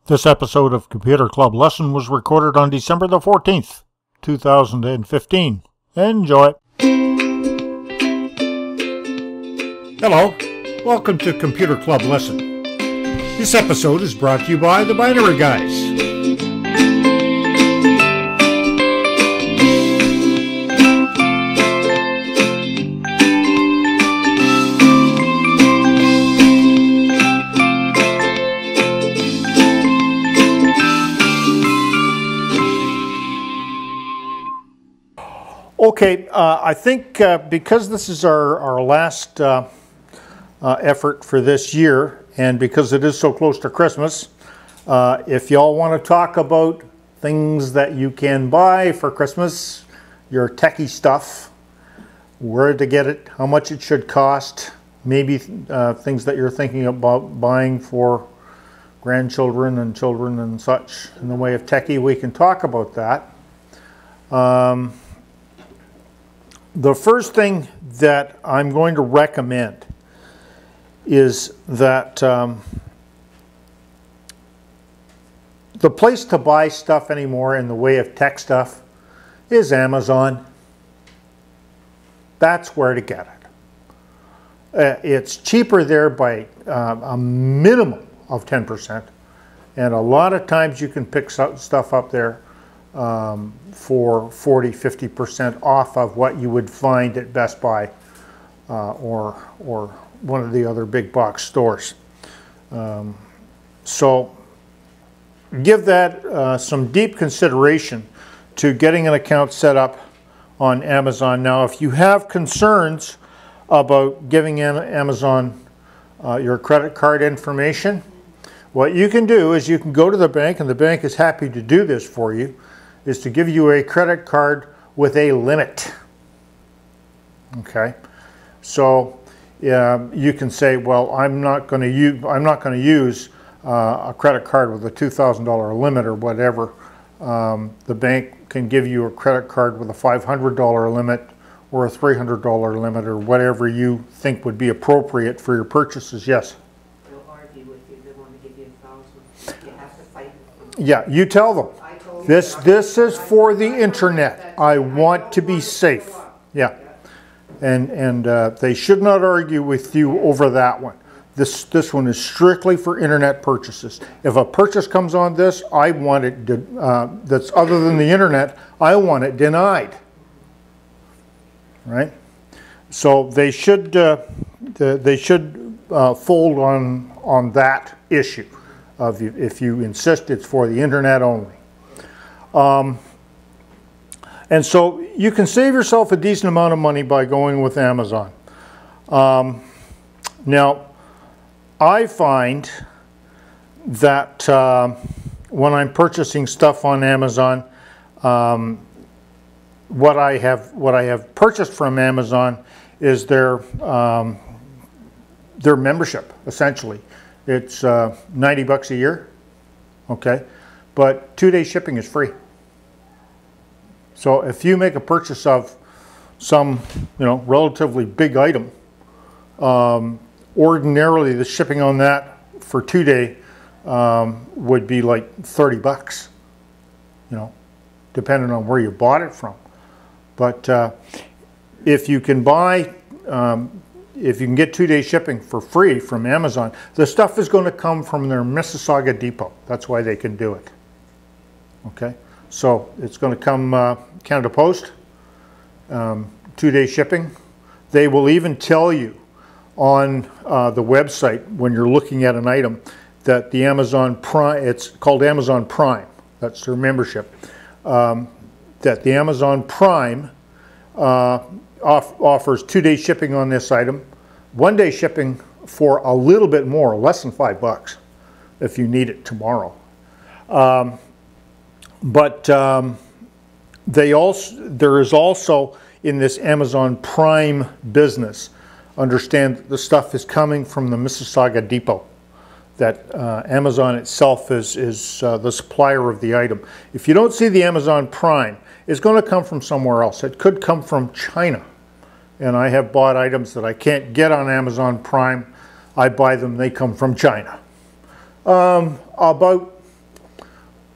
This episode of Computer Club Lesson was recorded on December the 14th, 2015. Enjoy. Hello, welcome to Computer Club Lesson. This episode is brought to you by the Binary Guys. Okay, I think because this is our last effort for this year, and because it is so close to Christmas, if y'all want to talk about things that you can buy for Christmas, your techie stuff, where to get it, how much it should cost, maybe things that you're thinking about buying for grandchildren and children and such in the way of techie, we can talk about that. The first thing that I'm going to recommend is that the place to buy stuff anymore in the way of tech stuff is Amazon. That's where to get it. It's cheaper there by a minimum of 10%, and a lot of times you can pick stuff up there for 40-50% off of what you would find at Best Buy or one of the other big box stores. So give that some deep consideration to getting an account set up on Amazon. Now, if you have concerns about giving Amazon your credit card information, what you can do is you can go to the bank, and the bank is happy to do this for you, is to give you a credit card with a limit. Okay, so you can say, well, I'm not going to use a credit card with a $2,000 limit or whatever. The bank can give you a credit card with a $500 limit or a $300 limit or whatever you think would be appropriate for your purchases. Yes. They'll argue with you. They want to give you $1,000. You have to fight with them. Yeah, you tell them. This is for the internet. I want to be safe. Yeah. And they should not argue with you over that one. This one is strictly for internet purchases. If a purchase comes on this, I want it that's other than the internet, I want it denied. Right? So they should fold on that issue of if you insist it's for the internet only. And so you can save yourself a decent amount of money by going with Amazon. Now, I find that when I'm purchasing stuff on Amazon, what I have purchased from Amazon is their membership, essentially. It's $90 a year, okay? But 2-day shipping is free. So if you make a purchase of some, relatively big item, ordinarily the shipping on that for 2-day would be like $30, depending on where you bought it from. But if you can buy, if you can get 2-day shipping for free from Amazon, the stuff is going to come from their Mississauga depot. That's why they can do it. Okay, so it's going to come Canada Post, 2-day shipping. They will even tell you on the website when you're looking at an item that the Amazon Prime, it's called Amazon Prime, that's their membership, that the Amazon Prime offers 2-day shipping on this item, 1-day shipping for a little bit more, less than $5 if you need it tomorrow. But there is also in this Amazon Prime business, understand that the stuff is coming from the Mississauga depot, that Amazon itself is the supplier of the item. If you don't see the Amazon Prime, it's going to come from somewhere else. It could come from China. And I have bought items that I can't get on Amazon Prime. I buy them, they come from China. About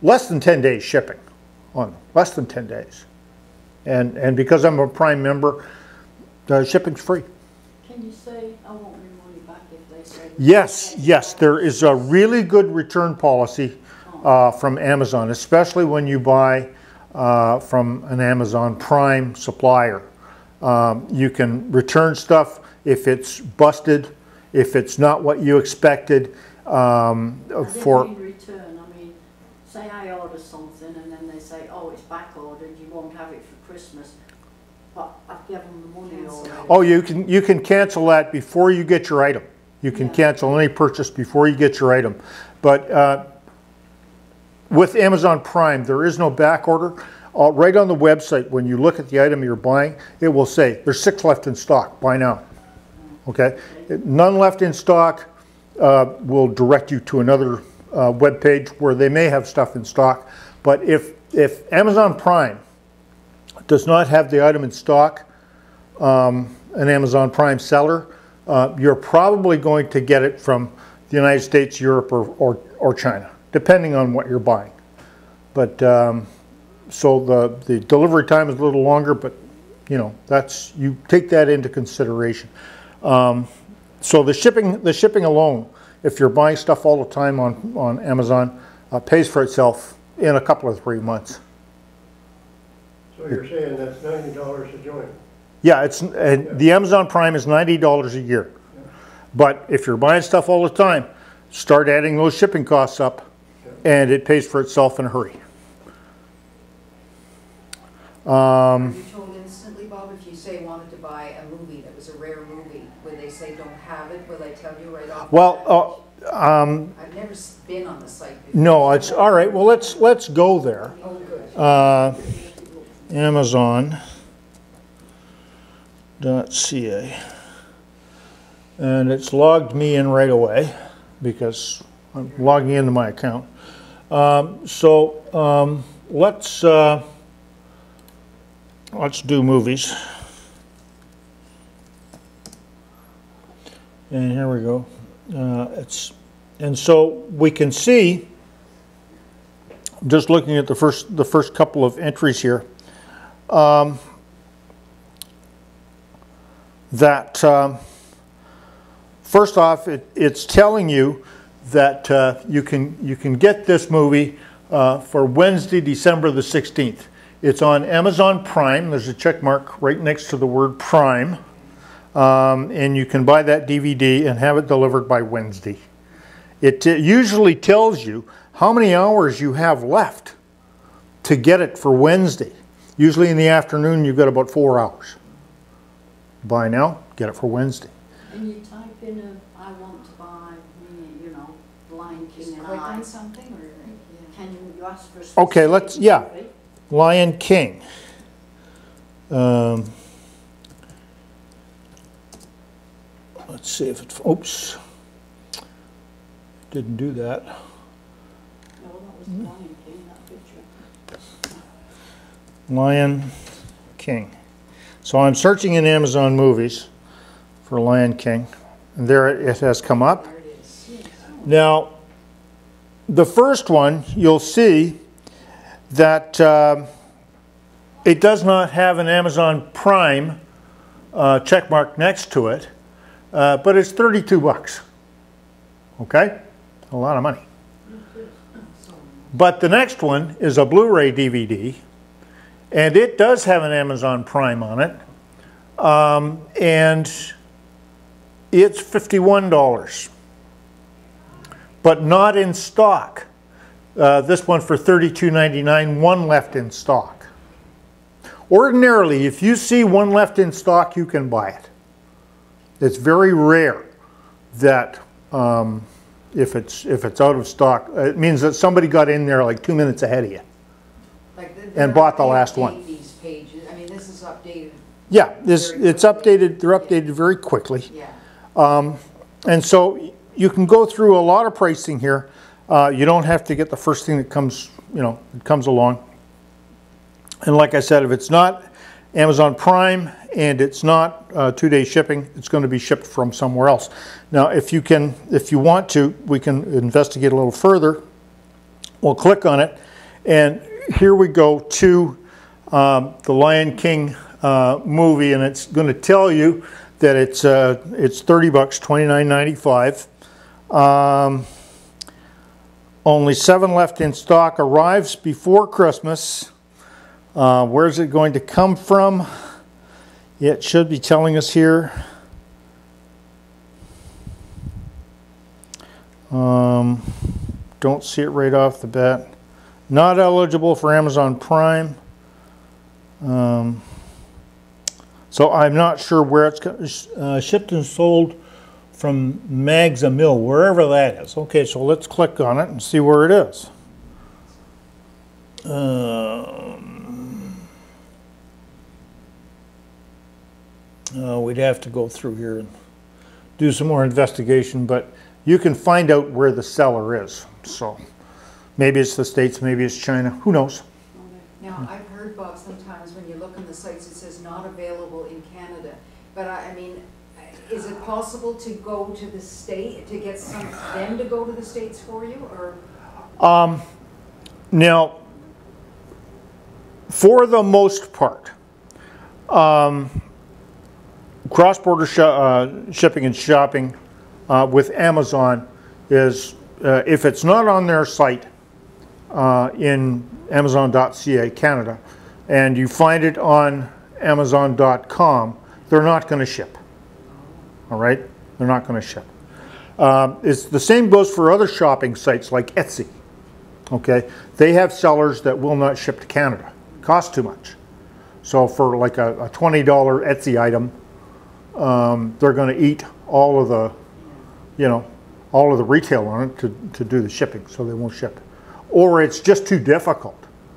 less than 10 days shipping on them, less than 10 days. And because I'm a Prime member, the shipping's free. Can you say, I want my money back if they say? Yes, there is a really good return policy from Amazon, especially when you buy from an Amazon Prime supplier. You can return stuff if it's busted, if it's not what you expected. For return, I mean, say I order something and then they say, oh, it's back ordered, you won't have it for Christmas, but I've given the money already. Oh, you can cancel that before you get your item. You can cancel any purchase before you get your item. But with Amazon Prime, there is no back order. Right on the website, when you look at the item you're buying, it will say there's 6 left in stock, buy now. Okay? None left in stock will direct you to another web page where they may have stuff in stock. But if Amazon Prime does not have the item in stock, an Amazon Prime seller, you're probably going to get it from the United States, Europe, or China, depending on what you're buying. But so the delivery time is a little longer, but you know, you take that into consideration. So the shipping alone, if you're buying stuff all the time on Amazon, pays for itself in a couple of 3 months. So you're saying that's $90 a joint? Yeah, the Amazon Prime is $90 a year. Yeah. But if you're buying stuff all the time, start adding those shipping costs up, and it pays for itself in a hurry. Are you told instantly, Bob, if you say wanted to buy a movie that was a rare movie, would they say don't have it? Will they tell you right off? Well, I've never been on the site before. no, it's all right. Well, let's go there. Oh, good. Amazon.ca, and it's logged me in right away because I'm logging into my account. Let's do movies. And here we go. And so we can see, just looking at the first couple of entries here, that first off, it's telling you that you can get this movie for Wednesday, December the 16th. It's on Amazon Prime. There's a check mark right next to the word Prime. And you can buy that DVD and have it delivered by Wednesday. It usually tells you how many hours you have left to get it for Wednesday. Usually in the afternoon, you've got about 4 hours. Buy now, get it for Wednesday. And you type in I want to buy, you know, Lion King and Click I. on something, or Can you ask for a Okay, specific movie? Lion King. Let's see if it, oops, didn't do that. No, that was Lion King, that picture. Lion King. So I'm searching in Amazon Movies for Lion King, and there it has come up. there it is. Now, the first one, you'll see that it does not have an Amazon Prime check mark next to it, but it's 32 bucks. Okay? A lot of money. But the next one is a Blu-ray DVD, and it does have an Amazon Prime on it, and it's $51, but not in stock. This one for $32.99, one left in stock. Ordinarily, if you see one left in stock, you can buy it. It's very rare that if it's out of stock, it means that somebody got in there like 2 minutes ahead of you. Like And bought the they last update one. These pages. I mean, this is updated. Yeah, it's updated. They're updated very quickly. Yeah. And so you can go through a lot of pricing here. You don't have to get the first thing that comes, it comes along. And like I said, if it's not Amazon Prime and it's not 2-day shipping, it's going to be shipped from somewhere else. Now, if you want to, we can investigate a little further. We'll click on it, And here we go to the Lion King movie, and it's going to tell you that it's $30, $29.95. Only 7 left in stock. Arrives before Christmas. Where's it going to come from? It should be telling us here. Don't see it right off the bat. Not eligible for Amazon Prime. So I'm not sure where it's shipped and sold from Magza Mill, wherever that is. Okay, so let's click on it and see where it is. We'd have to go through here and do some more investigation, but you can find out where the seller is. So maybe it's the States, maybe it's China, who knows? Now, I've heard, Bob, sometimes when you look on the sites, it says not available in Canada. But I mean, is it possible to go to the state, to get them to go to the States for you, or? Now, for the most part, cross-border shipping and shopping with Amazon is, if it's not on their site in Amazon.ca Canada, and you find it on Amazon.com, they're not going to ship. All right? They're not going to ship. It's the same goes for other shopping sites like Etsy. Okay? They have sellers that will not ship to Canada. It costs too much. So for like a $20 Etsy item, they're going to eat all of the, all of the retail on it to do the shipping, so they won't ship. Or it's just too difficult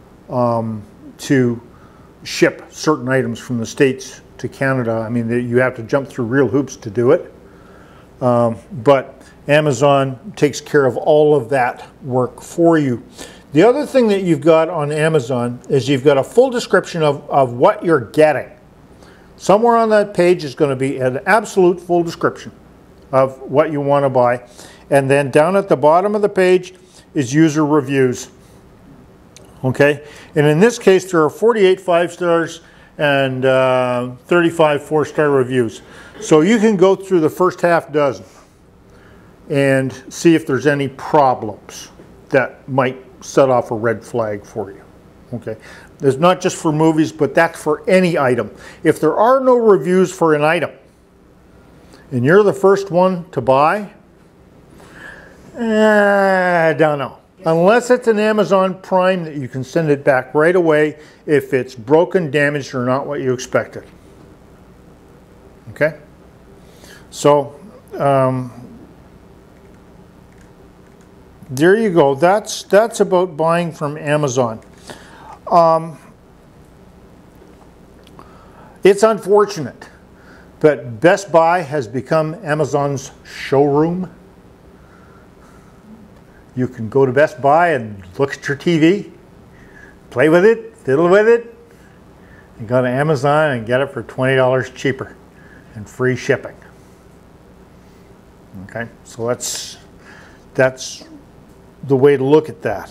to ship certain items from the States to Canada. I mean, you have to jump through real hoops to do it. But Amazon takes care of all of that work for you. The other thing that you've got on Amazon is you've got a full description of what you're getting. Somewhere on that page is going to be an absolute full description of what you want to buy. And then down at the bottom of the page is user reviews. Okay? And in this case, there are 48 5 stars and 35 4-star reviews. So you can go through the first half dozen and see if there's any problems that might set off a red flag for you. Okay? It's not just for movies, but that's for any item. If there are no reviews for an item, and you're the first one to buy, I don't know. Unless it's an Amazon Prime that you can send it back right away if it's broken, damaged, or not what you expected. Okay? So, there you go. That's about buying from Amazon. It's unfortunate, but Best Buy has become Amazon's showroom. You can go to Best Buy and look at your TV, play with it, fiddle with it, and go to Amazon and get it for $20 cheaper and free shipping. Okay, so that's the way to look at that.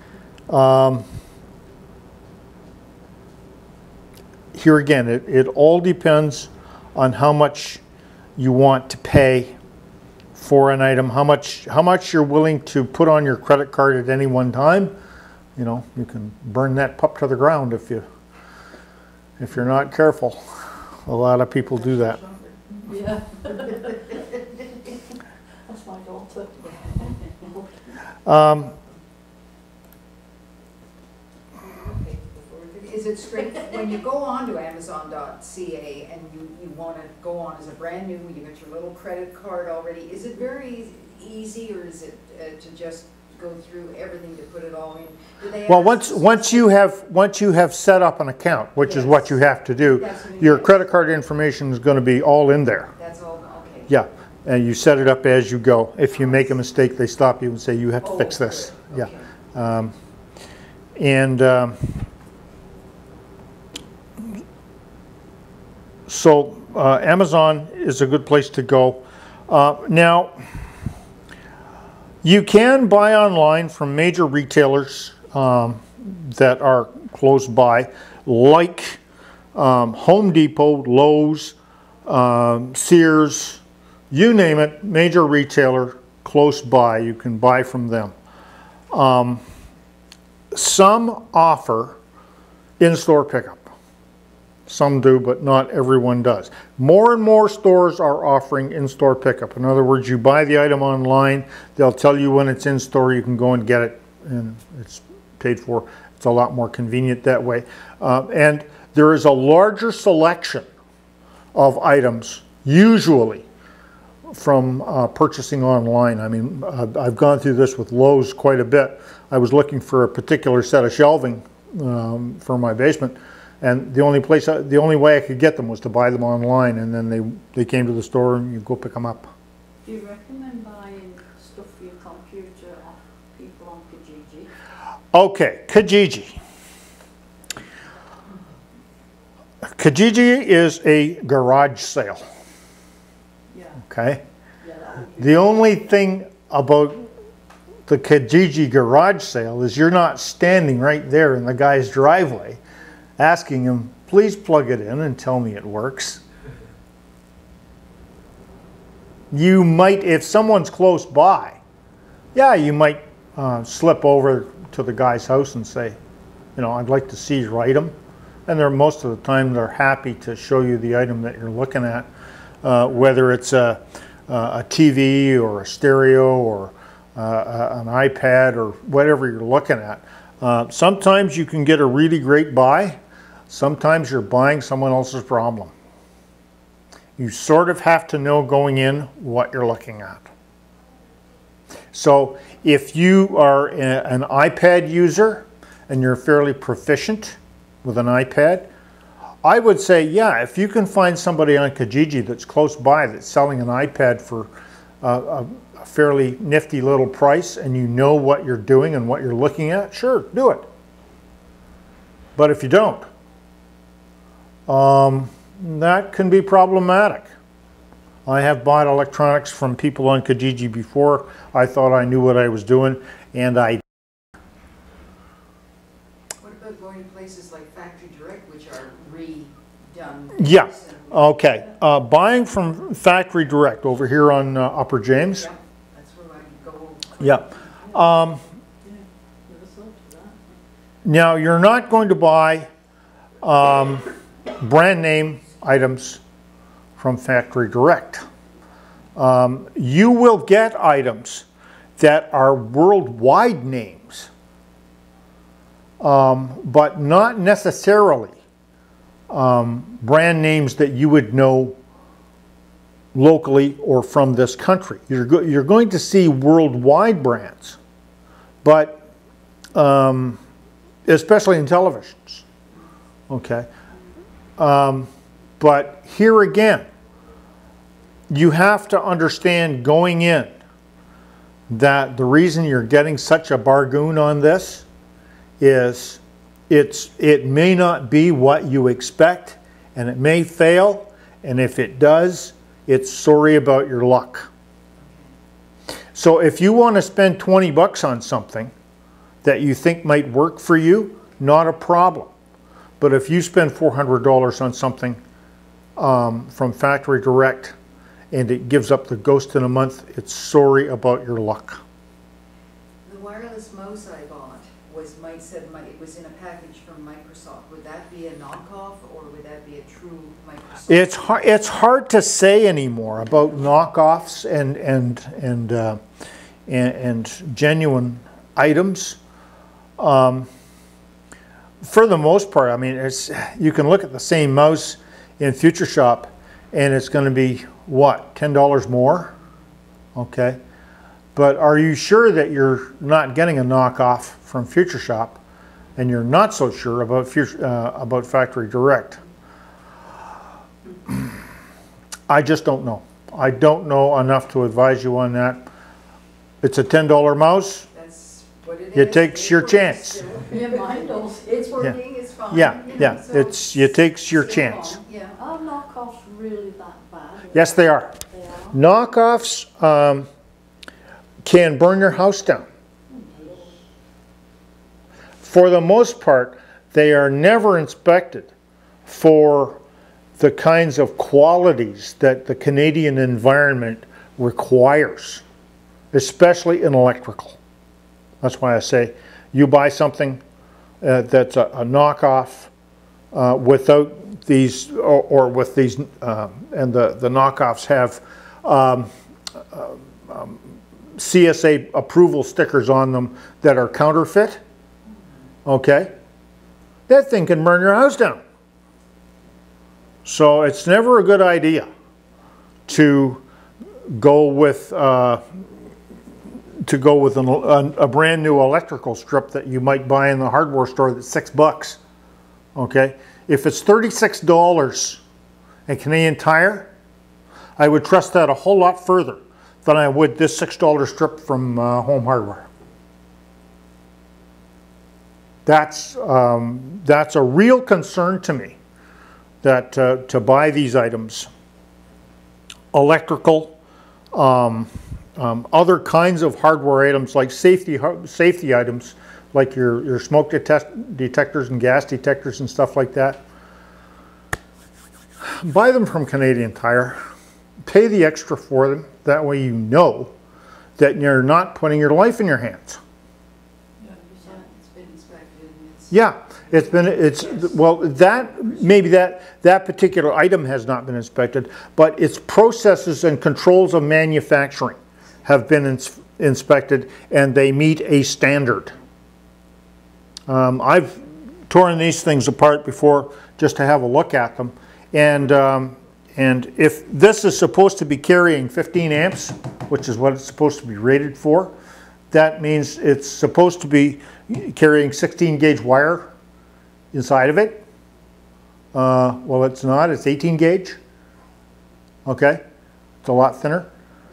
Here again, it all depends on how much you want to pay for an item, how much you're willing to put on your credit card at any one time. You know, you can burn that pup to the ground if you're not careful. A lot of people do that. Yeah. That's my daughter. Is it straight, when you go on to Amazon.ca and you want to go on as a brand new, you got your little credit card already, is it very easy, or is it to just go through everything to put it all in? Do they Well, ask- once you have set up an account, which is what you have to do, That's what you your do. credit card information is going to be all in there. That's all, okay. Yeah, and you set it up as you go. If you make a mistake, they stop you and say you have to fix this. good. Yeah, Okay. So Amazon is a good place to go. Now, you can buy online from major retailers. that are close by, like Home Depot, Lowe's, Sears, you name it, major retailer close by, you can buy from them. Some offer in-store pickup. Some do, but not everyone does. More and more stores are offering in-store pickup. In other words, you buy the item online, they'll tell you when it's in store, you can go and get it, and it's paid for. It's a lot more convenient that way. And there is a larger selection of items, usually, from purchasing online. I mean, I've gone through this with Lowe's quite a bit. I was looking for a particular set of shelving for my basement, and the only way I could get them was to buy them online, and then they came to the store and you go pick them up. Do you recommend buying stuff for your computer off people on Kijiji? Okay, Kijiji. Kijiji is a garage sale. Yeah. Okay? Yeah, that would be. The only thing about the Kijiji garage sale is you're not standing right there in the guy's driveway asking him, please plug it in and tell me it works. You might, if someone's close by, yeah, you might slip over to the guy's house and say, you know, I'd like to see your item. And most of the time they're happy to show you the item that you're looking at, whether it's a TV or a stereo or an iPad or whatever you're looking at. Sometimes you can get a really great buy. Sometimes you're buying someone else's problem. You sort of have to know going in what you're looking at. So if you are an iPad user and you're fairly proficient with an iPad, I would say, yeah, if you can find somebody on Kijiji that's close by that's selling an iPad for a fairly nifty little price and you know what you're doing and what you're looking at, sure, do it. But if you don't, that can be problematic. I have bought electronics from people on Kijiji before. I thought I knew what I was doing, and I. What about going to places like Factory Direct, which are redone? Yeah, okay. Buying from Factory Direct over here on Upper James. Yeah, that's where I go. Yeah. Never thought of that. Now, you're not going to buy brand name items from Factory Direct. You will get items that are worldwide names, but not necessarily brand names that you would know locally or from this country. You're going to see worldwide brands, but especially in televisions. Okay. But here again, you have to understand going in that the reason you're getting such a bargain on this is it may not be what you expect, and it may fail, and if it does, it's sorry about your luck. So if you want to spend 20 bucks on something that you think might work for you, not a problem. But if you spend $400 on something from Factory Direct and it gives up the ghost in a month, it's sorry about your luck. The wireless mouse I bought it was in a package from Microsoft. Would that be a knockoff, or would that be a true Microsoft? It's hard to say anymore about knockoffs and genuine items. For the most part, I mean, you can look at the same mouse in Future Shop and it's going to be, what, $10 more? Okay. But are you sure that you're not getting a knockoff from Future Shop, and you're not so sure about Factory Direct? I just don't know. I don't know enough to advise you on that. It's a $10 mouse. That's what it is. It takes your chance. Yeah, mine does. It's working, it's fine. Yeah. It takes your chance. Yeah. Are knockoffs really that bad? Yes, they are. They are. Knockoffs can burn your house down. for the most part, they are never inspected for the kinds of qualities that the Canadian environment requires, especially in electrical. That's why I say you buy something that's a knockoff without these, or with these, and the knockoffs have CSA approval stickers on them that are counterfeit, okay? That thing can burn your house down. So it's never a good idea to go with a brand new electrical strip that you might buy in the hardware store that's $6. Okay, if it's $36 in Canadian Tire, I would trust that a whole lot further than I would this $6 strip from Home Hardware. That's a real concern to me, that to buy these items, electrical, other kinds of hardware items like safety items, like your smoke detectors and gas detectors and stuff like that. Buy them from Canadian Tire. Pay the extra for them. That way you know that you're not putting your life in your hands. It's been inspected and it's. Yeah, well, that particular item has not been inspected, but its processes and controls of manufacturing have been inspected, and they meet a standard. I've torn these things apart before just to have a look at them, and if this is supposed to be carrying 15 amps, which is what it's supposed to be rated for, that means it's supposed to be carrying 16 gauge wire inside of it. Well, it's not, it's 18 gauge. Okay, it's a lot thinner.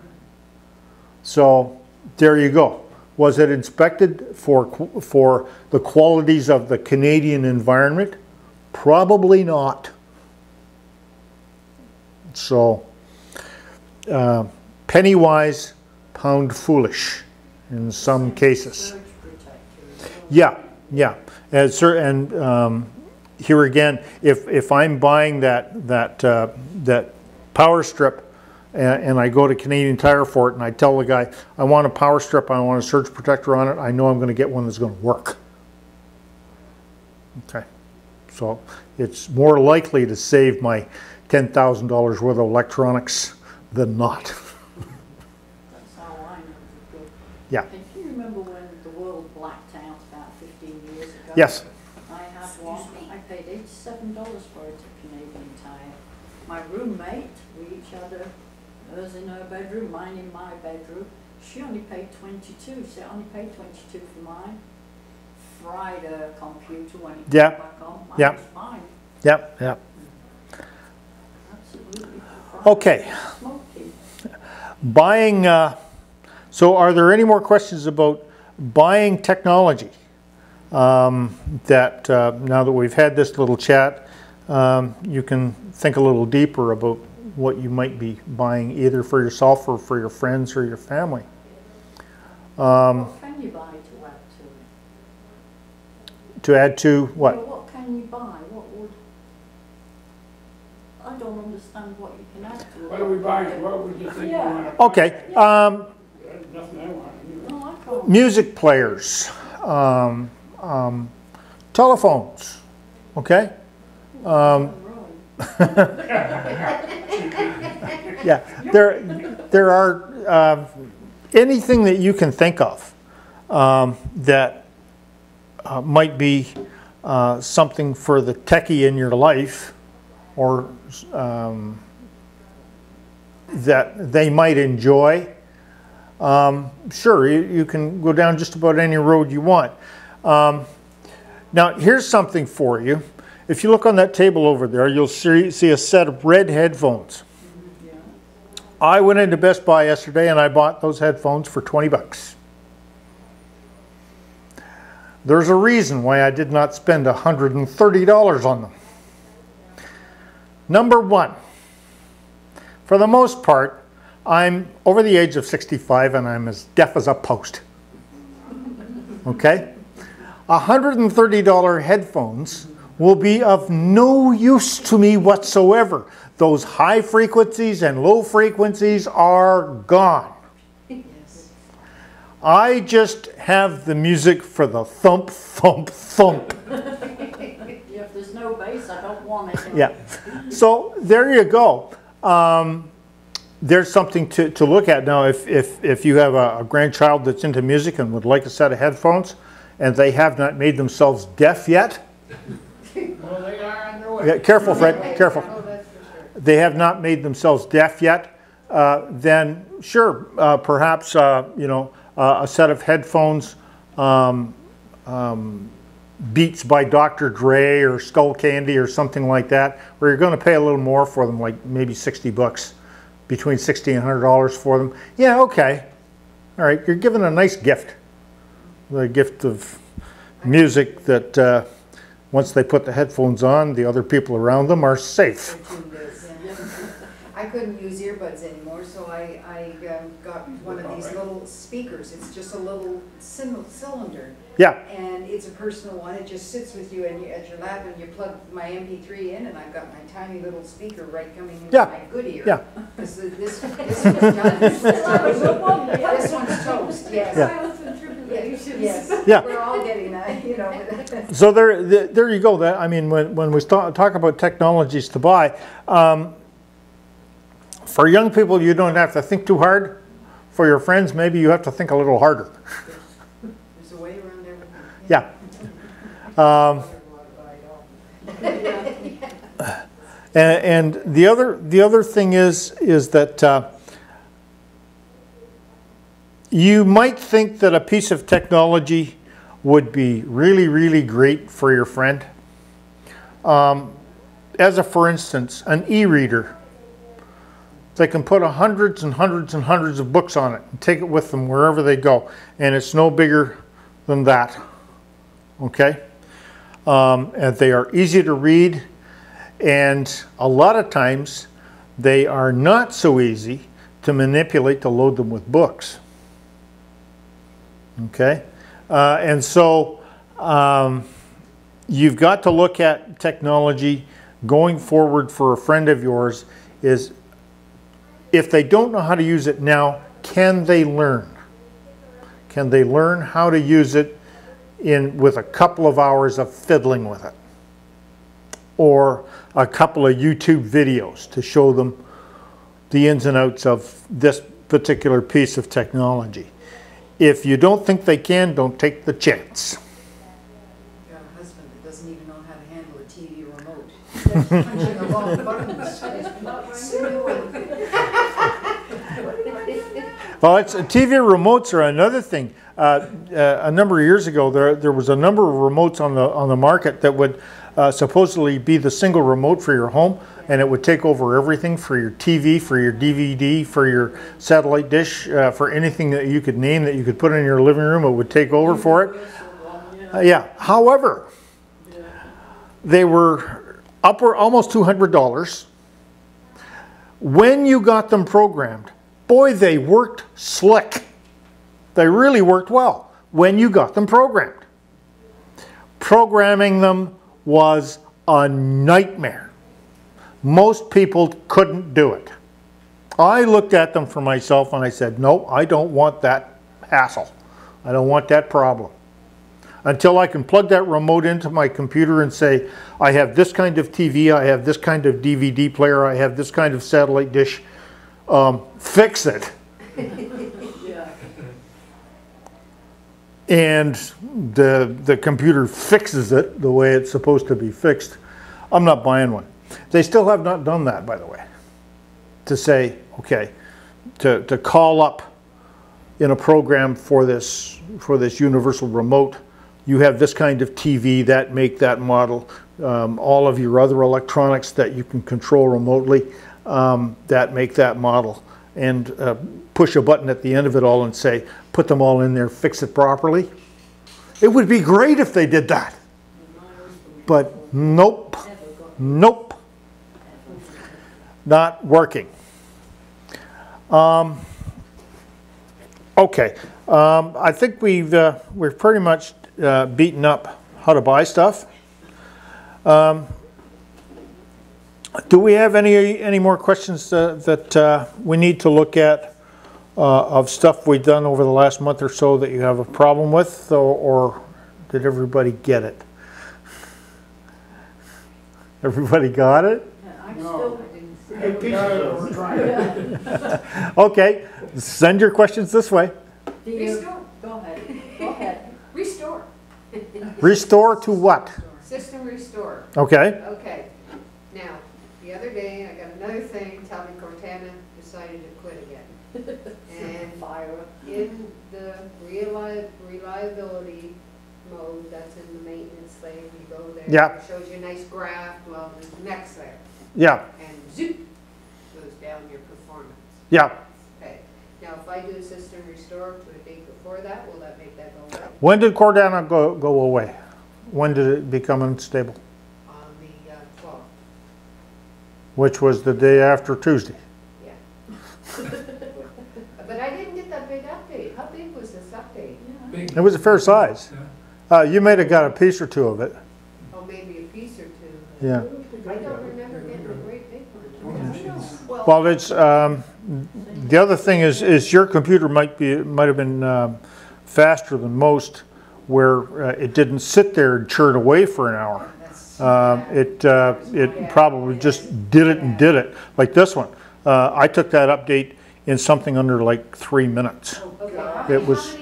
So there you go. Was it inspected for the qualities of the Canadian environment? Probably not. So penny wise, pound foolish in some cases. Surge protector. Yeah, yeah. And here again, if I'm buying that power strip, and I go to Canadian Tire for it, and I tell the guy, I want a power strip, I want a surge protector on it, I know I'm going to get one that's going to work. Okay, so it's more likely to save my $10,000 worth of electronics than not. That's how I know it's good. Yeah. If you remember when the world blacked out about 15 years ago? Yes. I had one. I paid $87 for it at Canadian Tire. My roommate, we each had hers in her bedroom, mine in my bedroom. She only paid $22. So I only paid $22 for mine. Fried her computer when it Yeah. came back on. Mine Yeah. was fine. Yep, yep. Absolutely. Okay. Smoking. Buying, so are there any more questions about buying technology? That now that we've had this little chat, you can think a little deeper about what you might be buying either for yourself or for your friends or your family. What can you buy to add to it? To add to what? Well, what can you buy? What would... I don't understand what you can add to it. What are we buying? What would you think you Yeah. want to buy? Okay, Nothing I want. No, I can't. music players, telephones, okay? Right. Yeah, there are anything that you can think of that might be something for the techie in your life, or that they might enjoy. Sure, you can go down just about any road you want. Now, here's something for you. If you look on that table over there, you'll see a set of red headphones. Yeah. I went into Best Buy yesterday and I bought those headphones for 20 bucks. There's a reason why I did not spend $130 on them. Number one, for the most part, I'm over the age of 65 and I'm as deaf as a post. Okay? $130 headphones will be of no use to me whatsoever. Those high frequencies and low frequencies are gone. Yes. I just have the music for the thump, thump, thump. Yeah, if there's no bass, I don't want it. Yeah. So there you go. There's something to look at. Now, if you have a grandchild that's into music and would like a set of headphones, and they have not made themselves deaf yet, Well, they are on their way. yeah, careful, Fred, careful. Oh, that's for sure. They have not made themselves deaf yet, then sure, perhaps you know, a set of headphones, Beats by Dr. Dre or Skull Candy or something like that, where you're going to pay a little more for them, like maybe 60 bucks, between $60 and $100 for them. Yeah, okay. All right, you're given a nice gift. The gift of music that once they put the headphones on, the other people around them are safe. I couldn't use earbuds anymore, so I got one of these little speakers. It's just a little cylinder. Yeah, And it's a personal one. It just sits with you and at your lap, and you plug my MP3 in, and I've got my tiny little speaker right coming into Yeah. my good ear. yeah. This one's done. This one's toast, yes. Yes. Yeah. We're all getting that, you know. So there you go. That, I mean, when we talk about technologies to buy, for young people, you don't have to think too hard. For your friends, maybe you have to think a little harder. There's a way around everything. Yeah. And the other thing is that you might think that a piece of technology would be really, really great for your friend. As a for instance, an e-reader. They can put hundreds and hundreds and hundreds of books on it and take it with them wherever they go. And it's no bigger than that. Okay? And they are easy to read. And a lot of times, they are not so easy to manipulate to load them with books. Okay? And so, you've got to look at technology going forward for a friend of yours is, if they don't know how to use it now, can they learn? Can they learn how to use it with a couple of hours of fiddling with it? Or a couple of YouTube videos to show them the ins and outs of this particular piece of technology. If you don't think they can, don't take the chance. I've got a husband that doesn't even know how to handle a TV remote. Punching the wrong buttons. Well, TV remotes are another thing. A number of years ago, there was a number of remotes on the market that would supposedly be the single remote for your home, and it would take over everything for your TV, for your DVD, for your satellite dish, for anything that you could name that you could put in your living room. It would take over for it. Yeah. However, they were upward almost $200. When you got them programmed, boy, they worked slick. They really worked well when you got them programmed. Programming them was a nightmare. Most people couldn't do it. I looked at them for myself and I said, no, I don't want that hassle. I don't want that problem. Until I can plug that remote into my computer and say, I have this kind of TV, I have this kind of DVD player, I have this kind of satellite dish, fix it. Yeah. And the computer fixes it the way it's supposed to be fixed. I'm not buying one. They still have not done that, by the way. To say, okay, to call up in a program for this universal remote, you have this kind of TV, that make, that model, all of your other electronics that you can control remotely, that make, that model, and push a button at the end of it all and say, put them all in there, fix it properly. It would be great if they did that. But nope, nope, not working. Okay, I think we've pretty much beating up how to buy stuff. Do we have any more questions that we need to look at of stuff we've done over the last month or so that you have a problem with, or did everybody get it? Everybody got it? I'm No. still, Hey, we're trying. Okay, send your questions this way. do you, Restore, go ahead, go ahead. restore, Restore to what? system restore. Okay, Okay, now, the other day, I got another thing, tell me Cortana decided to quit again. And Fire. in the reliability mode, that's in the maintenance thing, you go there. Yeah. It shows you a nice graph, well, there's next there, yeah, and zoop, goes down your performance. yeah. Okay, now if I do a system restore to a date before that, will that make that go away? When did Cordana go away? When did it become unstable? On the 12th, Which was the day after Tuesday. yeah. But I didn't get that big update, how big was this update? Big. It was a fair size. You may have got a piece or two of it. Oh, maybe a piece or two. Yeah. I don't remember getting a great big one. Well, it's the other thing is your computer might have been faster than most, where it didn't sit there and churn away for an hour. It probably just did it like this one. I took that update in something under like 3 minutes. Okay, It was-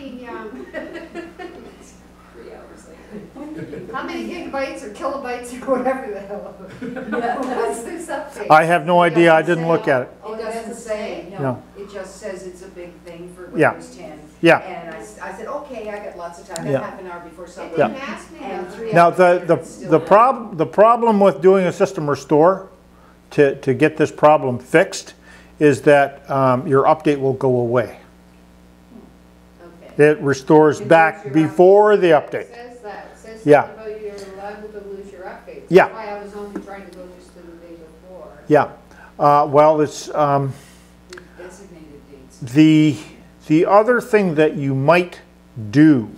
3 hours later. How many gigabytes or kilobytes or whatever the hell? What's this update? I have no idea. I didn't look at it. Oh, it doesn't say? No. It just says it's a big thing for Yeah. Windows 10. Yeah. And I said, okay, I got lots of time, Yeah. half an hour before It somebody. didn't ask me And that. 3 Now hours later, the it's still the not. problem with doing a system restore to get this problem fixed is that your update will go away. Okay. It restores It back loses your before the It update. says that, it says Yeah. something about you're liable to lose your updates. Yeah. That's why I was only trying to go just to the day before. Yeah. Well, it's Designated dates. the other thing that you might do.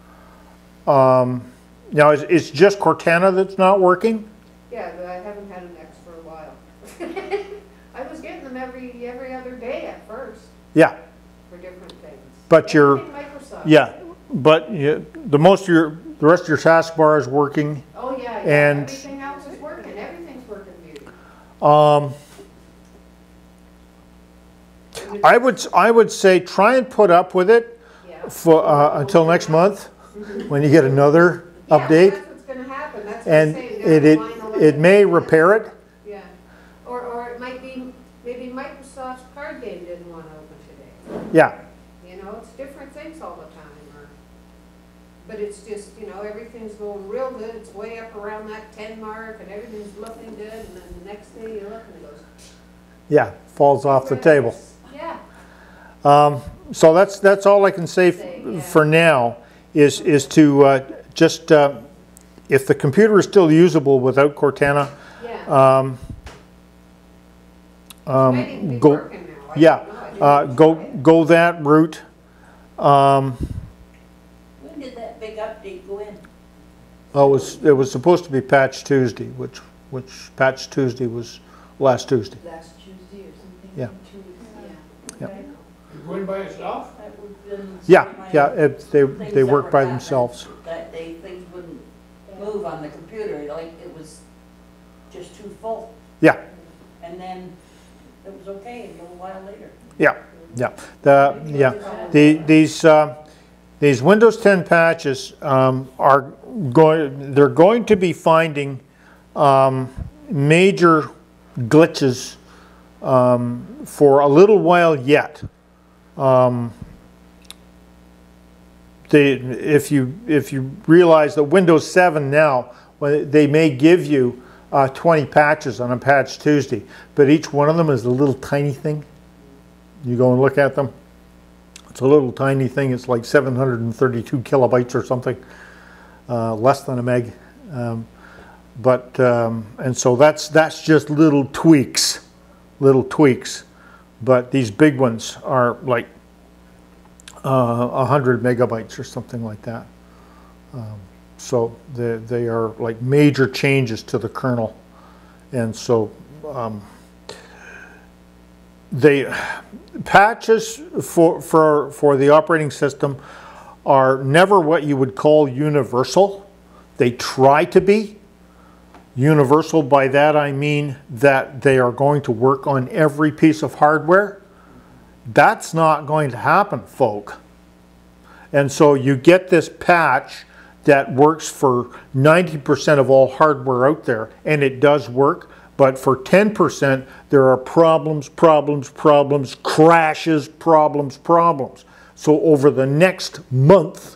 Now, it's just Cortana that's not working. Yeah, but I haven't had an X for a while. I was getting them every other day at first Yeah, for different things. but you're Everything Microsoft. yeah, but the rest of your taskbar is working. Oh, yeah, And- everything else is working, everything's working beauty. I would say try and put up with it Yeah. for until next month when you get another Yeah, update, that's what's gonna happen, that's what I'm and saying. it may repair it. Yeah, or it might be, maybe Microsoft's card game didn't wanna open today. Yeah, You know, it's different things all the time, but it's just, everything's going real good, it's way up around that 10 mark, and everything's looking good, and then the next day you look and it goes. yeah, falls off the table. Yeah, So that's all I can say Yeah. for now. Is to just if the computer is still usable without Cortana, yeah. Might even be go working now, I yeah, don't know, I didn't go that route. When did that big update go in? Oh, it was supposed to be Patch Tuesday, which Patch Tuesday was last Tuesday. Last Tuesday or something? Yeah. 2 weeks, Yeah. It went by itself? That would have been. Yeah, my yeah, they things that work were by happening. themselves. That day, things wouldn't move on the computer, like it was just too full. Yeah, And then it was okay a little while later. yeah. These Windows 10 patches they're going to be finding major glitches for a little while yet. If you realize that Windows 7 now, they may give you 20 patches on a Patch Tuesday, but each one of them is a little tiny thing. You go and look at them. It's a little tiny thing. It's like 732 kilobytes or something, less than a meg. And so that's just little tweaks. But these big ones are like 100 megabytes or something like that. So they are like major changes to the kernel. And so patches for the operating system are never what you would call universal. They try to be. Universal, by that I mean that they are going to work on every piece of hardware. That's not going to happen, folk. And so you get this patch that works for 90% of all hardware out there, and it does work, but for 10% there are problems, crashes, problems. So over the next month,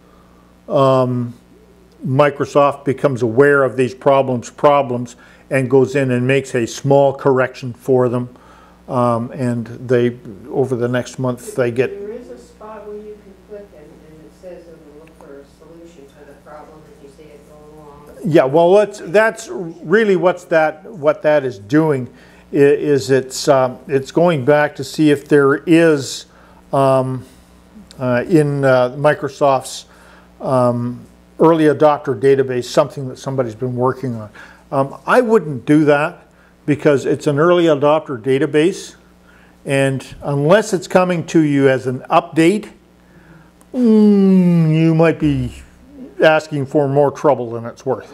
Microsoft becomes aware of these problems, and goes in and makes a small correction for them. And they, over the next month, they get... There is a spot where you can click and it says it will look for a solution for the problem and you see it go along. Yeah, well, that's really what that is doing. Is it's going back to see if there is in Microsoft's early adopter database something that somebody's been working on. I wouldn't do that because it's an early adopter database, and unless it's coming to you as an update, you might be asking for more trouble than it's worth.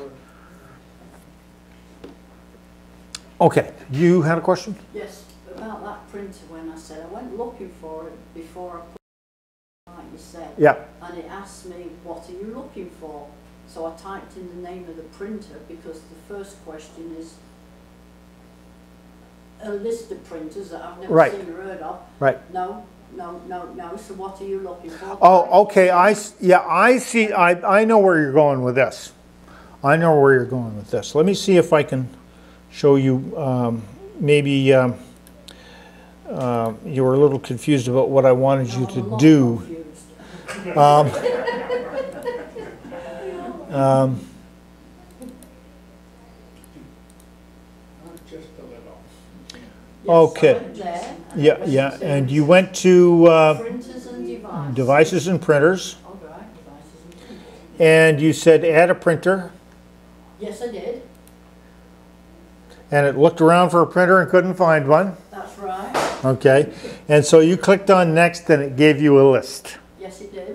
Okay, you had a question? Yes, about that printer when I said I went looking for it before I put it, like you said. Yeah. And it asked me, what are you looking for? So I typed in the name of the printer because the first question is a list of printers that I've never seen or heard of. Right. No. So what are you looking for? Oh, okay. I see. I know where you're going with this. I know where you're going with this. Let me see if I can show you. Maybe you were a little confused about what I wanted you to do. Just a little. Okay. There, Yeah, and you went to printers and devices. devices and printers, All right, devices and printers. and you said add a printer, Yes, I did. and it looked around for a printer and couldn't find one. That's right. Okay, and so you clicked on next, and it gave you a list. Yes, it did.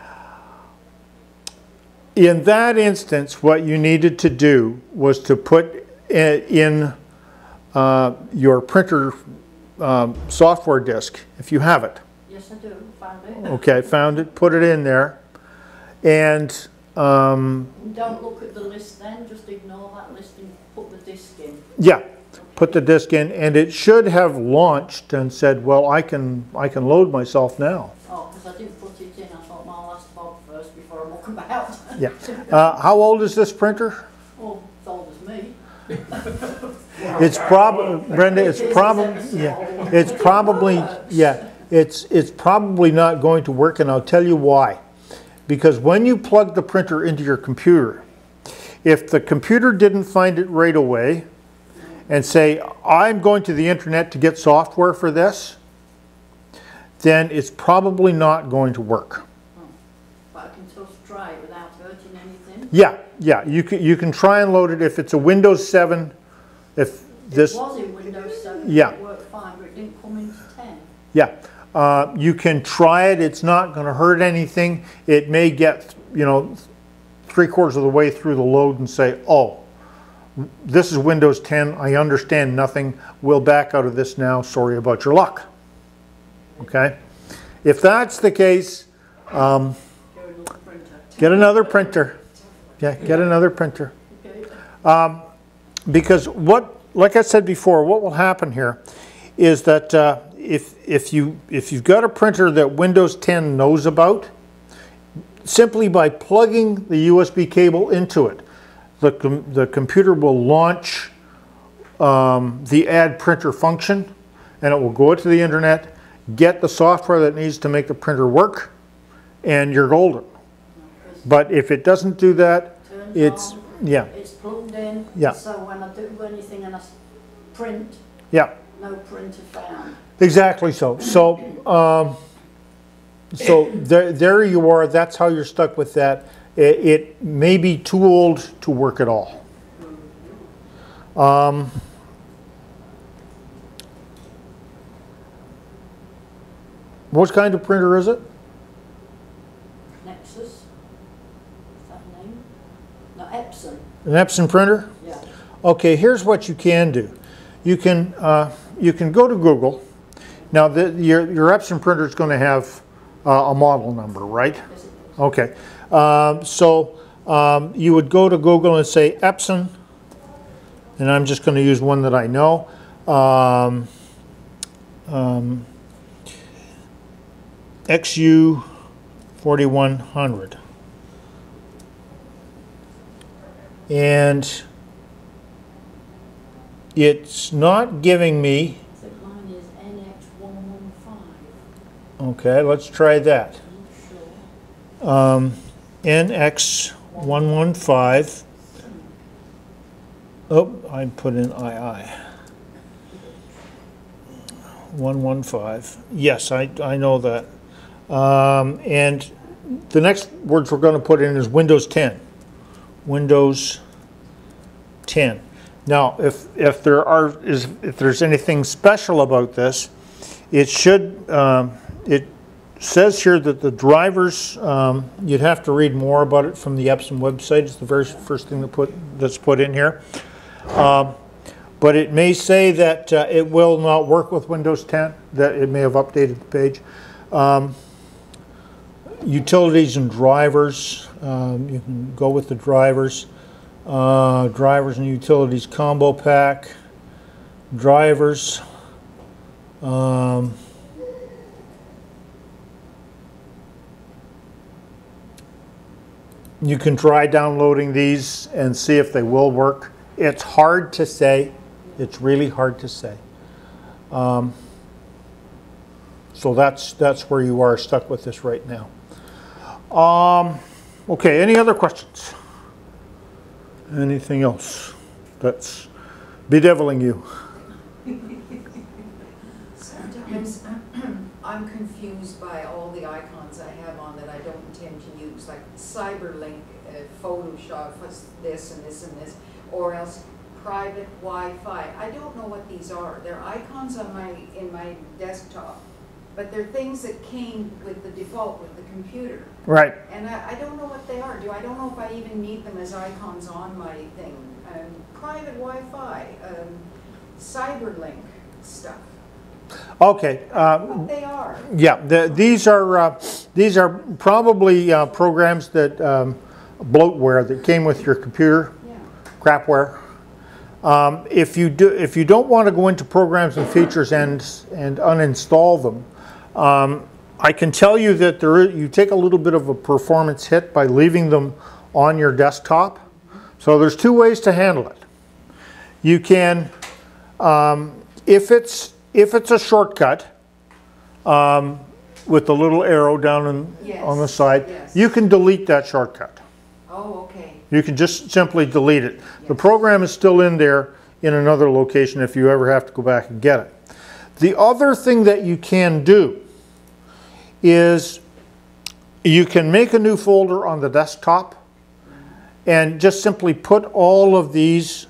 In that instance, what you needed to do was to put in your printer software disk, if you have it. Yes, I do. Found it. Okay, found it, put it in there, and Don't look at the list then, just ignore that list and put the disk in. yeah, put the disk in, and it should have launched and said, well, I can load myself now. Oh, because I didn't put it in, I thought, well, I'll ask Bob first before I muck about. Yeah. How old is this printer? Oh, as old as me. It's probably, Brenda, it's probably not going to work, and I'll tell you why. Because when you plug the printer into your computer, if the computer didn't find it right away and say, I'm going to the internet to get software for this, then it's probably not going to work. But I can just try it without hurting anything. Yeah, you can try and load it if it's a Windows 7. If this, It was in Windows 7, Yeah. it worked fine, but it didn't come into 10. yeah, you can try it. It's not going to hurt anything. It may get, 3/4 of the way through the load and say, oh, this is Windows 10. I understand nothing. We'll back out of this now. Sorry about your luck. Okay? If that's the case, get another printer. Yeah, get another printer. Okay. Because like I said before, what will happen here is that if you've got a printer that Windows 10 knows about, simply by plugging the USB cable into it, the computer will launch the add printer function, and it will go to the internet, get the software that needs to make the printer work, and you're golden. But if it doesn't do that, Turns it's on, yeah. it's plugged in, Yeah. so when I do anything and I print, Yeah, no printer found. exactly so. So there you are. That's how you're stuck with that. it may be too old to work at all. What kind of printer is it? Nexus, is that the name? No, Epson, An Epson printer? yeah. Okay, here's what you can do. You can go to Google. Now, your Epson printer is going to have a model number, right? Is it? Okay. You would go to Google and say Epson, and I'm just going to use one that I know. XU 4100. And it's not giving me. I think mine is NX115. Okay, let's try that. I'm not sure. NX115. Oh, I put in II. 115. Yes, I know that. And the next words we're going to put in is Windows 10. Windows 10. Now, if there's anything special about this, it should. It says here that the drivers. You'd have to read more about it from the Epson website. It's the very first thing that's put in here. But it may say that it will not work with Windows 10. That it may have updated the page. Utilities and drivers. You can go with the drivers. Drivers and utilities combo pack. Drivers. You can try downloading these and see if they will work. It's hard to say. It's really hard to say. So that's where you are stuck with this right now. Okay, any other questions? Anything else that's bedeviling you? Sometimes I'm confused by all the icons I have on that I don't intend to use, like Cyberlink, Photoshop, this and this and this, or else private Wi-Fi. I don't know what these are. They're icons on in my desktop, but they're things that came with the default with the computer. Right. And I don't know what they are. I don't know if I even need them as icons on my thing. Private Wi-Fi, Cyberlink stuff. Okay. What they are. Yeah, these are probably programs that bloatware that came with your computer, Yeah. crapware. If you don't want to go into programs and features and uninstall them, I can tell you that you take a little bit of a performance hit by leaving them on your desktop. So there's two ways to handle it. You can, if it's a shortcut with the little arrow down on the side, Yes. you can delete that shortcut. Oh, okay. You can just simply delete it. The program is still in there in another location if you ever have to go back and get it. The other thing that you can do is you can make a new folder on the desktop and just simply put all of these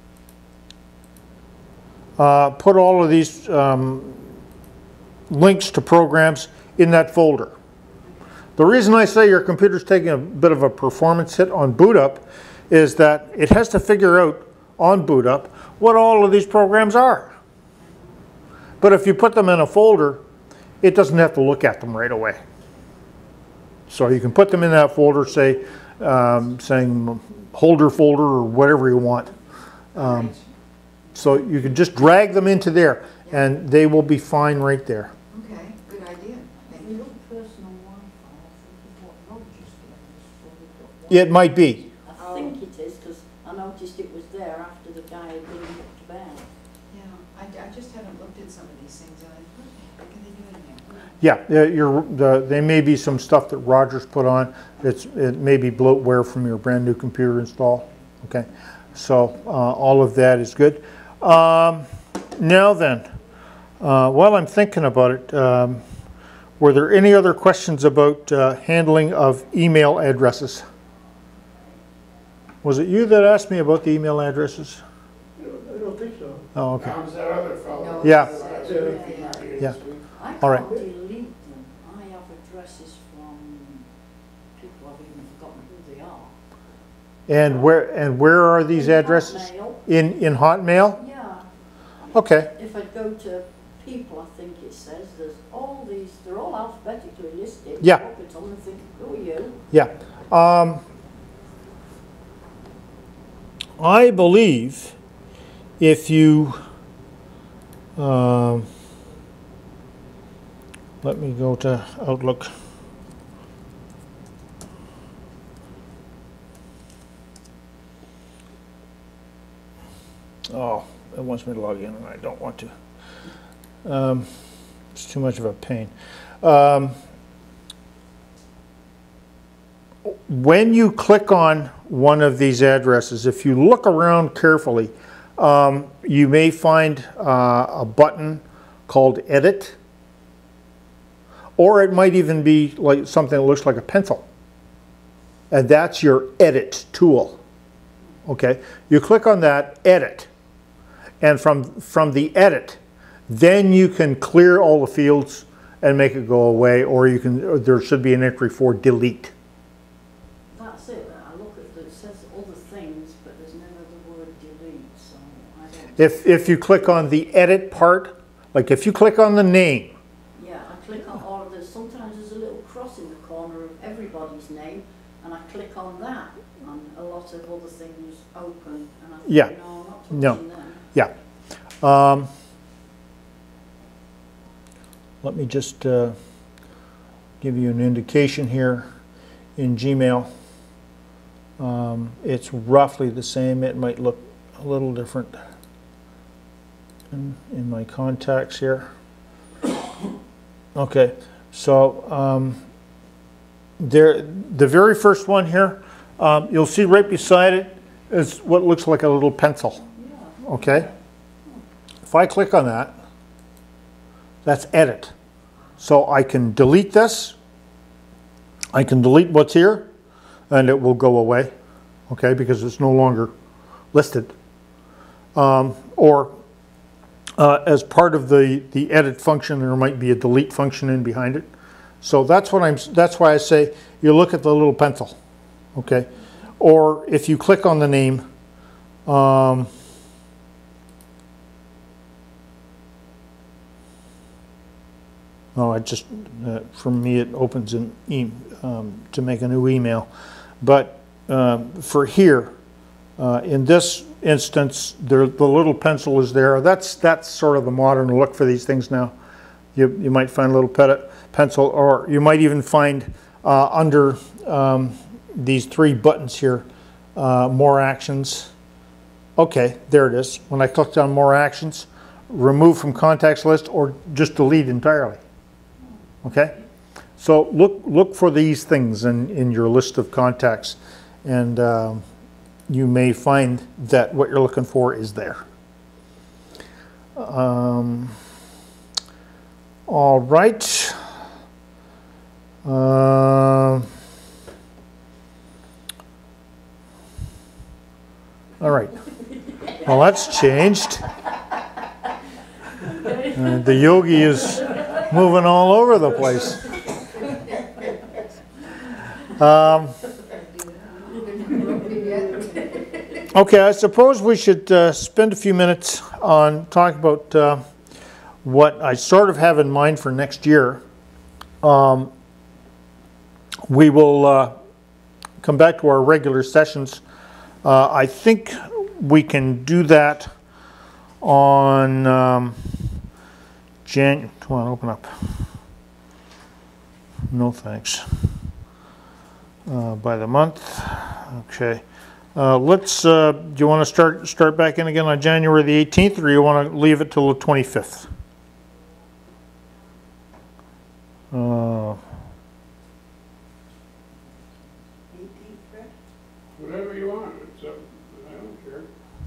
links to programs in that folder. The reason I say your computer's taking a bit of a performance hit on boot up is that it has to figure out on boot up what all of these programs are. But if you put them in a folder, it doesn't have to look at them right away. So you can put them in that folder, say, saying holder folder or whatever you want. Right. So you can just drag them into there and they will be fine right there. Okay, good idea. Thank If you you. look personal Wi-Fi, I think is what Roger's getting us for. We've got Wi-Fi. It might be. I think it is, because I noticed it was there after the guy had been looked about. Yeah, I just haven't looked at some of these things. What can they do in there? Yeah, there may be some stuff that Rogers put on. It may be bloatware from your brand new computer install. Okay, so all of that is good. Now then, while I'm thinking about it, were there any other questions about handling of email addresses? Was it you that asked me about the email addresses? I don't think so. Oh, okay. That was that other fellow. No, Yeah. it's, Yeah. I All right. can't delete them. I have addresses from people I've even forgotten who they are. And where are these In addresses? Hotmail. In Hotmail? Yeah. Okay. If I go to people, I think it says there's all these, they're all alphabetically listed. Yeah. Look at them and think, who are you? Yeah. I believe if you, let me go to Outlook. Oh, it wants me to log in and I don't want to. It's too much of a pain. When you click on one of these addresses, if you look around carefully, you may find a button called Edit, or it might even be like something that looks like a pencil, and that's your Edit tool. Okay, you click on that, Edit, and from the Edit, then you can clear all the fields and make it go away, or you can. Or there should be an entry for Delete. That's it. I look at it says other things, but there's never the word delete, so I don't. If you click on the Edit part, like if you click on the name, Yeah, I click on all of this. Sometimes there's a little cross in the corner of everybody's name, and I click on that, and a lot of other things open, and I think, Yeah. no, I'm not No. touching them. yeah. Let me just give you an indication here. In Gmail, it's roughly the same. It might look a little different in my contacts here. Okay, so the very first one here, you'll see right beside it is what looks like a little pencil. Yeah. Okay, if I click on that, that's Edit. So I can delete this. I can delete what's here, and it will go away, okay, because it's no longer listed. Or as part of the edit function, there might be a delete function in behind it. So that's why I say you look at the little pencil, okay. Or if you click on the name, oh, it just, for me, it opens an to make a new email. But for here, in this instance, the little pencil is there. That's sort of the modern look for these things now. You might find a little pencil, or you might even find under these three buttons here, more actions. Okay, there it is. When I clicked on more actions, remove from contacts list, or just delete entirely. Okay, so look for these things in your list of contacts, and you may find that what you're looking for is there. All right. All right. Well, that's changed. The yogi is moving all over the place. Okay, I suppose we should spend a few minutes on talking about what I sort of have in mind for next year. We will come back to our regular sessions. I think we can do that on come on, open up. No thanks. By the month. Okay. Let's. Do you want to start back in again on January the 18th, or you want to leave it till the 25th? Whatever you want, it's up, I don't care.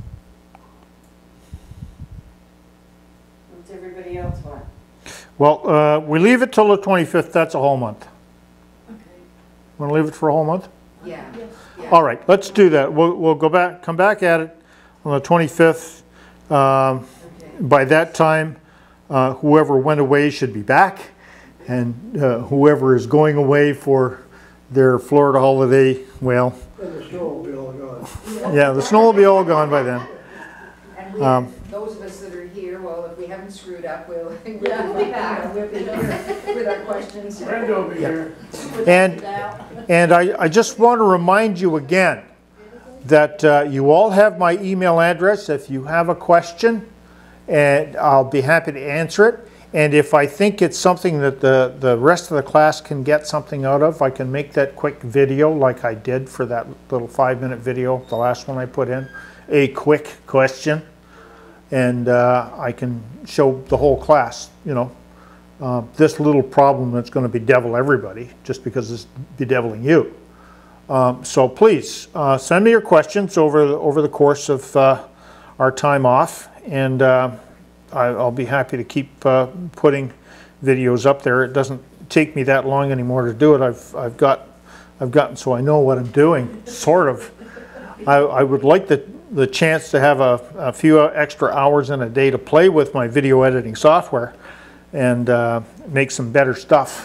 What's everybody else want? Well, we leave it till the 25th. That's a whole month. Okay. Want to leave it for a whole month? Yeah, Yes. yeah. All right, let's do that. We'll come back at it on the 25th. Okay. By that time, whoever went away should be back, and whoever is going away for their Florida holiday, well, And the snow will be all gone. yeah, the snow will be all gone by then. And we, those of us that are here, well, if we haven't screwed up, we'll be back. We'll be here with our questions. Brenda will be here. And I just want to remind you again that you all have my email address if you have a question, and I'll be happy to answer it. And if I think it's something that the rest of the class can get something out of, I can make that quick video like I did for that little 5-minute video, the last one I put in, a quick question. And I can show the whole class, you know, this little problem that's going to bedevil everybody just because it's bedeviling you. So please send me your questions over the course of our time off, and I'll be happy to keep putting videos up there. It doesn't take me that long anymore to do it. I've gotten so I know what I'm doing, sort of. I would like the chance to have a few extra hours in a day to play with my video editing software and make some better stuff.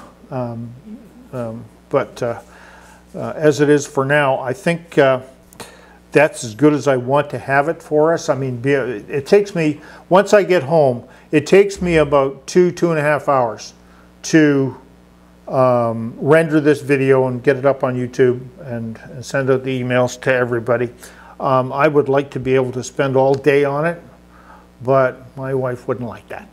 But as it is for now, I think that's as good as I want to have it for us. I mean, it takes me, once I get home, it takes me about 2.5 hours to render this video and get it up on YouTube and send out the emails to everybody. I would like to be able to spend all day on it, but my wife wouldn't like that.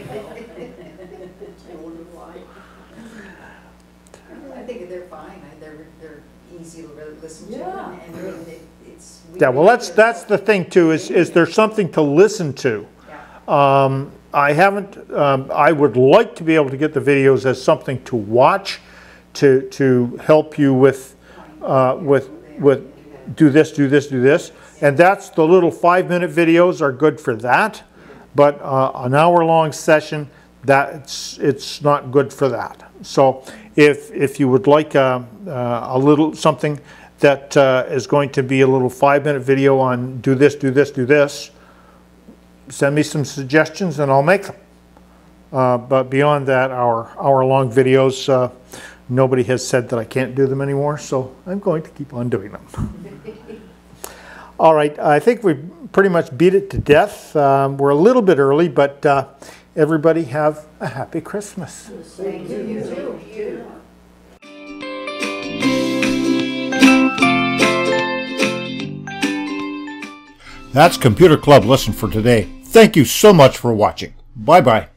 I think they're fine. They're easy to listen to. Yeah. And it's. Yeah, well, that's the thing too. Is there something to listen to? Yeah. I haven't. I would like to be able to get the videos as something to watch, to help you with do this, do this, do this, and that's the little 5-minute videos are good for that. But an hour-long session, it's not good for that. So if you would like a little something that is going to be a little 5-minute video on do this, do this, do this, send me some suggestions and I'll make them. But beyond that, hour-long videos, nobody has said that I can't do them anymore, so I'm going to keep on doing them. All right, I think we pretty much beat it to death. We're a little bit early, but everybody have a happy Christmas. Thank you. You too. That's Computer Club Lesson for today. Thank you so much for watching. Bye-bye.